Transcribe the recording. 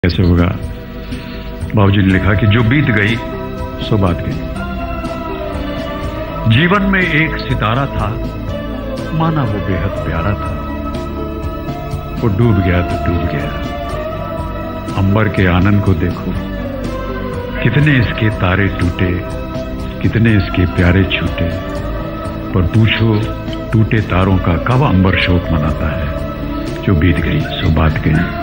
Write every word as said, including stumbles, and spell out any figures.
कैसे होगा। बाबूजी ने लिखा कि जो बीत गई सो बात गई। जीवन में एक सितारा था, माना वो बेहद प्यारा था। वो डूब गया तो डूब गया। अंबर के आनंद को देखो, कितने इसके तारे टूटे, कितने इसके प्यारे छूटे। पर पूछो टूटे तारों का कब अंबर शोक मनाता है। जो बीत गई सो बात गई।